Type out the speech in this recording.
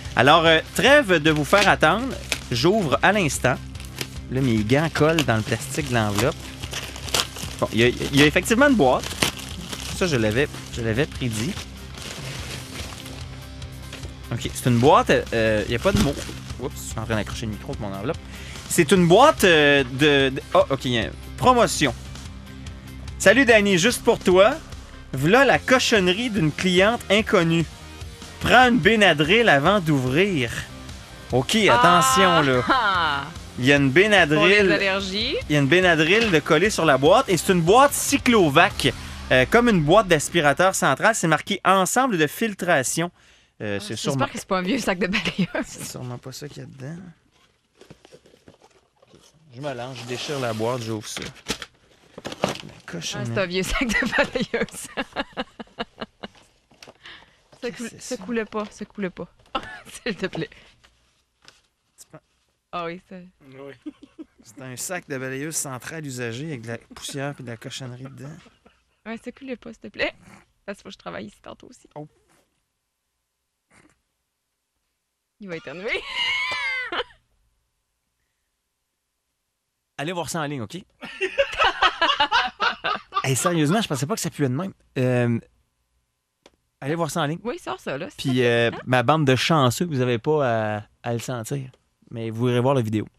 Alors, trêve de vous faire attendre. J'ouvre à l'instant. Là, mes gants collent dans le plastique de l'enveloppe. Bon, il y a effectivement une boîte. Ça, je l'avais prédit. OK, c'est une boîte. Il n'y a pas de mots. Oups, je suis en train d'accrocher le micro avec mon enveloppe. C'est une boîte Oh, OK, il y a une promotion. Salut, Danny, juste pour toi. Voilà la cochonnerie d'une cliente inconnue. Prends une Benadryl avant d'ouvrir. OK, attention, là. Il y a une Benadryl. Pour les allergies. Il y a une Benadryl de coller sur la boîte et c'est une boîte Cyclovac. Comme une boîte d'aspirateur central, c'est marqué ensemble de filtration. C'est sûrement... J'espère que c'est pas un vieux sac de balayeuse. C'est sûrement pas ça qu'il y a dedans. Je me lance, je déchire la boîte, j'ouvre ça. C'est un vieux sac de balayeuse. Ça coulait pas, ça coulait pas. S'il te plaît. Ah oui, ça... Oui. C'est un sac de balayeuse centrale usagé avec de la poussière et de la cochonnerie dedans. Ouais, ça coulait pas, s'il te plaît. Parce qu'il faut que je travaille ici tantôt aussi. Oh. Il va éternuer. Allez voir ça en ligne, OK? Hey, sérieusement, je pensais pas que ça puait de même. Allez voir ça en ligne. Oui, sors ça, là. Puis ma bande de chanceux, vous n'avez pas à le sentir. Mais vous irez voir la vidéo.